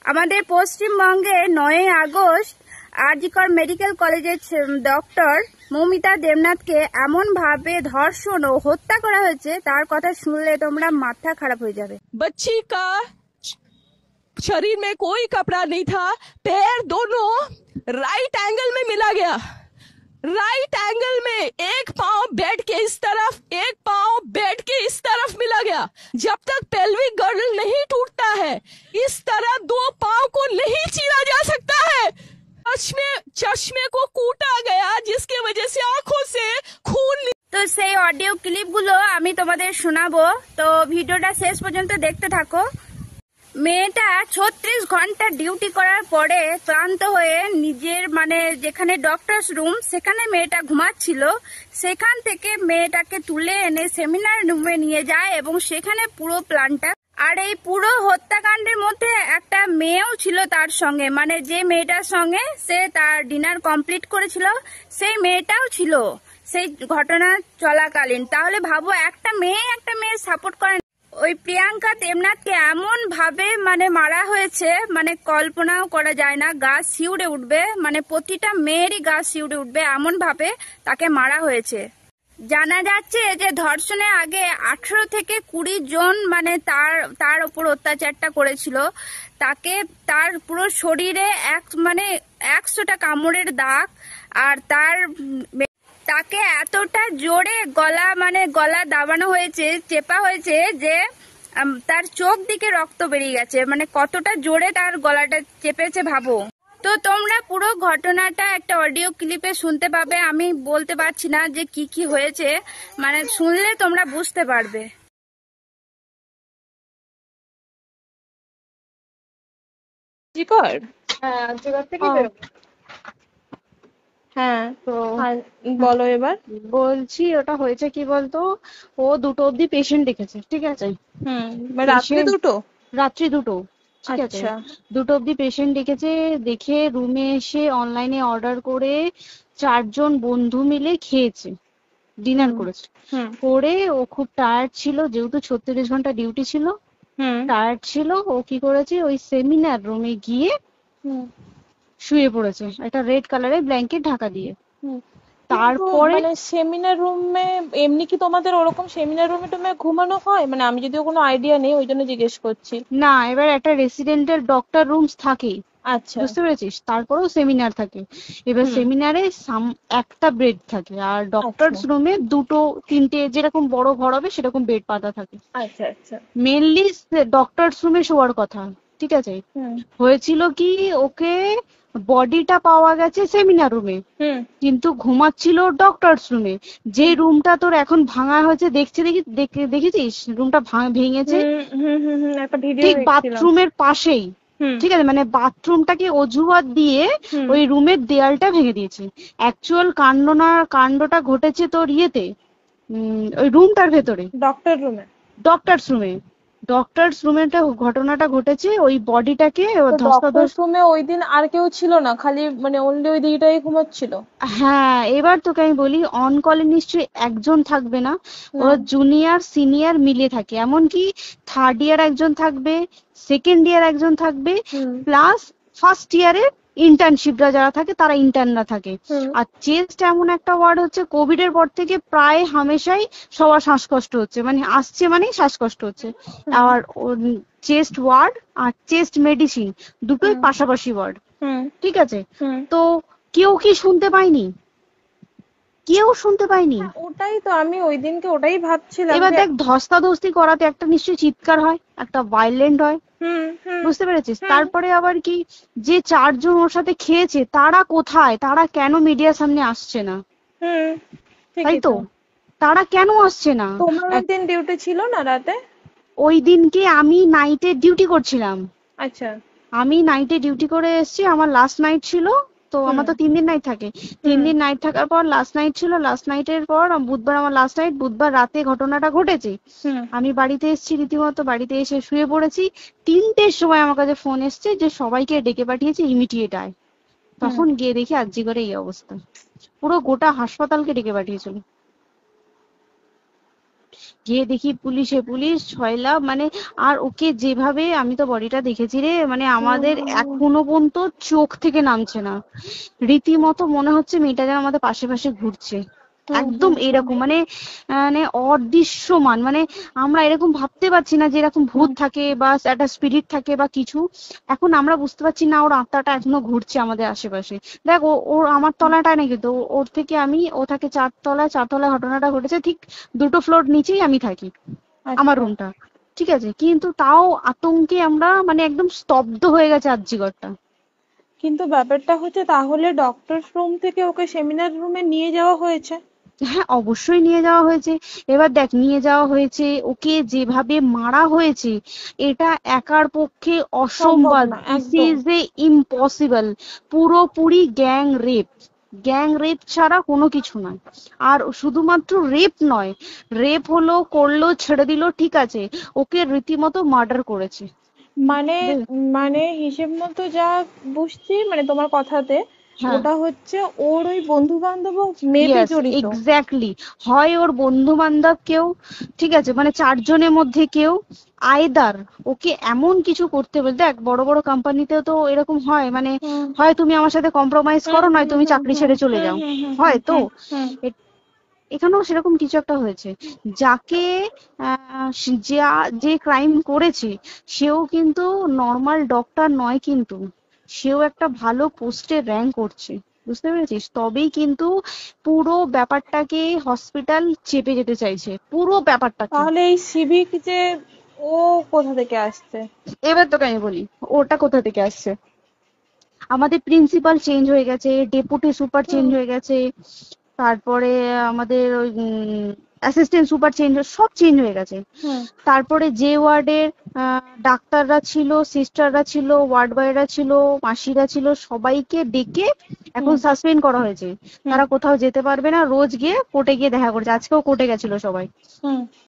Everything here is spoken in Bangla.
আমাদের পশ্চিমবঙ্গে 9 আগস্ট আরজিকর মেডিকেল কলেজের ডক্টর মৌমিতা দেবনাথকে এমন ভাবে ধর্ষণ ও হত্যা করা হয়েছে, তার কথা শুনলে তোমরা মাথা খারাপ হয়ে যাবে। बच्ची का शरीर में कोई कपड़ा नहीं था, पैर दोनों राइट एंगल में मिला गया, राइट एंगल में एक पांव बेड के इस तरफ, एक पांव बेड के इस तरफ मिला गया। जब तक पेल्विक गर्डल नहीं टूटता है, इस तरह दो पांव को नहीं चीरा जा सकता है। चश्मे को कूटा गया, जिसकी वजह से आंखों से खून। তো সেই অডিও ক্লিপগুলো আমি তোমাদের শোনাবো, তো ভিডিওটা শেষ পর্যন্ত দেখতে থাকো। মেয়েটা 36 ঘন্টা ডিউটি করার পরে ক্লান্ত হয়ে নিজের যেখানে ডক্টরস রুম সেখানে মেয়েটা ঘুমাচ্ছিল, সেখান থেকে মেয়েটাকে তুলে এনে সেমিনার রুমে নিয়ে যায় এবং সেখানে পুরো প্ল্যানটা। আর এই পুরো হত্যাকাণ্ডের মধ্যে একটা মেয়েও ছিল তার সঙ্গে, যে মেয়েটার সঙ্গে সে তার ডিনার কমপ্লিট করেছিল সেই মেয়েটাও ছিল সেই ঘটনা চলাকালীন। তাহলে ভাবো, একটা মেয়ে সাপোর্ট করে। ওই প্রিয়াঙ্কা দেবনাথকে এমন ভাবে মারা হয়েছে, কল্পনাও করা যায় না। গা শিউরে উঠবে, প্রতিটা মেয়েরই গা শিউরে উঠবে, এমন ভাবে তাকে মারা হয়েছে। জানা যাচ্ছে যে ধর্ষণের আগে 18 থেকে 20 জন তার উপর অত্যাচারটা করেছিল। তার পুরো শরীরে 100টা কামড়ের দাগ, আর তাকে এতটা জোরে গলা দাবানো হয়েছে, চেপা হয়েছে যে তার চোখ দিকে রক্ত বেরিয়ে গেছে। কতটা জোরে তার গলাটা চেপেছে ভাবো। তো তোমরা পুরো ঘটনাটা একটা অডিও ক্লিপে শুনতে পাবে। আমি বলতে পারছি না যে কি কি হয়েছে, শুনলে তোমরা বুঝতে পারবে। হ্যাঁ, তো বলো এবার। বলছি ওটা হয়েছে কি বলতো, ও 2টো অব্দি পেশেন্ট দেখেছে, ঠিক আছে? রাত্রি 2টো? রাত্রি 2টো, ঠিক আছে। 2টো অব্দি পেশেন্ট দেখেছে, দেখে রুমে এসে অনলাইনে অর্ডার করে 4 জন বন্ধু মিলে খেয়েছে, ডিনার করেছে। করে ও খুব টায়ার্ড ছিল, যেহেতু 36 ঘন্টা ডিউটি ছিল, টায়ার্ড ছিল। ও কি করেছে, ওই সেমিনার রুমে গিয়ে শুয়ে পড়েছে একটা রেড কালারের ব্ল্যাঙ্কেট ঢাকা দিয়ে। তারপরে সেমিনার রুমে এমনি কি তোমাদের ওরকম সেমিনার রুমে ঘুমানো হয়? আমি যদিও কোনো আইডিয়া নেই, ওই জন্য জিজ্ঞেস করছি। না, এবার একটা রেসিডেন্টের ডক্টর রুমস থাকে, আচ্ছা, বুঝতে পেরেছিস? তারপরেও সেমিনার থাকে। এবার সেমিনারে একটা বেড থাকে, আর ডক্টরস রুমে 2টো 3টে যেরকম বড় ঘর হবে সেরকম বেড পাতা থাকে। আচ্ছা আচ্ছা। মেনলি ডক্টরস রুমে শোয়ার কথা, ঠিক আছে? হয়েছিল কি, ওকে বডিটা পাওয়া গেছে সেমিনার রুমে, কিন্তু ঘুমাচ্ছিল ডক্টরস রুমে, যে রুমটা তোর এখন ভাঙা হয়েছে। দেখেছিস রুমটা ভেঙেছে ঠিক বাথরুমের পাশেই, ঠিক আছে? বাথরুমটাকে অজুহাত দিয়ে ওই রুমের দেয়ালটা ভেঙে দিয়েছে। অ্যাকচুয়াল কাণ্ডটা ঘটেছে তোর ওই রুমটার ভেতরে, ডক্টরস রুমে ঘটনাটা ঘটেছে। ওই বডিটাকে রুমে ওই দিন আর কেউ ছিল না, খালি অনলি ওই দিকটাই ঘুমাচ্ছিল? হ্যাঁ, এবার তোকে আমি বলি, অন কলে নিশ্চয়ই একজন থাকবে না, ওরা জুনিয়র সিনিয়র মিলে থাকে। এমনকি 3rd ইয়ার একজন থাকবে, 2nd ইয়ার একজন থাকবে, প্লাস 1st ইয়ারের ইন্টার্নশিপরা যারা থাকে তারা ইন্টার্নরা থাকে। আর চেস্ট এমন একটা ওয়ার্ড হচ্ছে, কোভিড এর পর থেকে প্রায় হামেশাই সবার শ্বাসকষ্ট হচ্ছে, আসছে শ্বাসকষ্ট হচ্ছে। আর চেস্ট ওয়ার্ড আর চেস্ট মেডিসিন দুটোই পাশাপাশি ওয়ার্ড, ঠিক আছে? তো কেউ কি শুনতে পায়নি? কেউ শুনতে পায়নি। ওটাই তো আমি ওই দিনকে ওটাই ভাবছিলাম। এবার দেখ, ধস্তাধস্তি করাতে একটা নিশ্চয়ই চিৎকার হয়, একটা ভায়োলেন্ট হয়, বুঝতে পেরেছিস? তারপরে আবার কি, যে 4 জন ওর সাথে খেয়েছে তারা কোথায়? তারা কেন মিডিয়ার সামনে আসছে না? তাই তো, তারা কেন আসছে না? তোমার ওই দিন ডিউটি ছিল না রাতে? ওই দিনকে আমি নাইটে ডিউটি করছিলাম। আচ্ছা, আমি নাইটে ডিউটি করে এসেছি, আমার লাস্ট নাইট ছিল। তো আমার তো 3 দিন নাইট থাকে, 3 দিন নাইট থাকার পর লাস্ট নাইট ছিল। লাস্ট নাইটের পর বুধবার আমার লাস্ট নাইট। বুধবার রাতে ঘটনাটা ঘটেছে। আমি বাড়িতে এসেছি, রীতিমতো বাড়িতে এসে শুয়ে পড়েছি। 3টের সময় আমার কাছে ফোন এসছে যে সবাইকে ডেকে পাঠিয়েছে, ইমিডিয়েট আয়। তখন গিয়ে দেখি আরজি করে এই অবস্থা, পুরো গোটা হাসপাতালকে ডেকে পাঠিয়েছিল। গিয়ে দেখি পুলিশ ছয়লা মানে। আর ওকে যেভাবে, আমি তো বডিটা দেখেছি রে, মানে আমাদের এখনো পর্যন্ত চোখ থেকে নামছে না। রীতিমতো মনে হচ্ছে মেয়েটা যেন আমাদের পাশে পাশে ঘুরছে, একদম এরকম মানে মানে অদৃশ্যমান। মানে আমরা এরকম ভাবতে পারছি না যে এরকম ভূত থাকে বা একটা স্পিরিট থাকে বা কিছু। এখন আমরা বুঝতে পারছি না ওর আত্মাটা এখনো ঘুরছে আমাদের আশেপাশে। দেখ ওর আমার তলাটায় না, কিন্তু ওর থেকে ও থাকে চারতলায় ঘটনাটা ঘটেছে, ঠিক 2টো ফ্লোর নিচেই আমি থাকি, আমার রুমটা। ঠিক আছে, কিন্তু তাও আতঙ্কে আমরা মানে একদম স্তব্ধ হয়ে গেছে আরজিকরটা। কিন্তু ব্যাপারটা হচ্ছে তাহলে ডক্টর রুম থেকে ওকে সেমিনার রুমে নিয়ে যাওয়া হয়েছে? হ্যাঁ, অবশ্যই নিয়ে যাওয়া হয়েছে। এবার দেখ, নিয়ে যাওয়া হয়েছে, ওকে যেভাবে মারা হয়েছে এটা একার পক্ষে সম্ভব অসম্ভব। না দিস একদম। Is a impossible. পুরোপুরি গ্যাং রেপ ছাড়া কোনো কিছু নয়। আর শুধুমাত্র রেপ নয়, রেপ হলো, করলো, ছেড়ে দিল, ঠিক আছে, ওকে রীতিমতো মার্ডার করেছে। মানে মানে হিসেব মতো যা বুঝছি মানে তোমার কথাতে, হ্যাঁ, ওটা হচ্ছে ওর ওই বন্ধু বান্ধব মেবি ইয়েস, জড়িত। এক্স্যাক্টলি। হয় ওর বন্ধু বান্ধব কেউ, ঠিক আছে, মানে 4জনের মধ্যে কেউ, আইদার ওকে এমন কিছু করতে বলে। দেখ বড় বড় কোম্পানিতেও তো এরকম হয়, মানে হুম হয় তুমি আমার সাথে কম্প্রোমাইজ করো, নয় তুমি চাকরি ছেড়ে চলে হুম যাও, হুম হুম হয় তো। হুম এ- এখানেও সেরকম কিছু একটা হয়েছে। যাকে যে ক্রাইম করেছে সেও কিন্তু নর্মাল ডক্টর নয়, কিন্তু সেও একটা ভালো পোস্টে র্যাঙ্ক করছে, বুঝতে পেরেছিস? তবেই কিন্তু পুরো ব্যাপারটাকে হসপিটাল চেপে যেতে চাইছে, পুরো ব্যাপারটাকে। তাহলে এই সিভিক যে ও কোথা থেকে আসছে? এবার তোকে আমি বলি ওটা কোথা থেকে আসছে। আমাদের প্রিন্সিপাল চেঞ্জ হয়ে গেছে, ডেপুটি সুপার চেঞ্জ হুম হয়ে গেছে, তারপরে আমাদের ওই অ্যাসিস্ট্যান্ট সুপার চেঞ্জ, সব চেঞ্জ হয়ে গেছে। হুম তারপরে যে ওয়ার্ডের ডাক্তাররা ছিল, সিস্টাররা ছিল, ওয়ার্ড বয়রা ছিল, মাসিরা ছিল, সবাইকে ডেকে এখন হুম সাসপেন্ড করা হয়েছে। হুম তারা কোথাও যেতে পারবে না, রোজ গিয়ে কোর্টে গিয়ে দেখা করছে। আজকেও কোর্টে গেছিল সবাই। হুম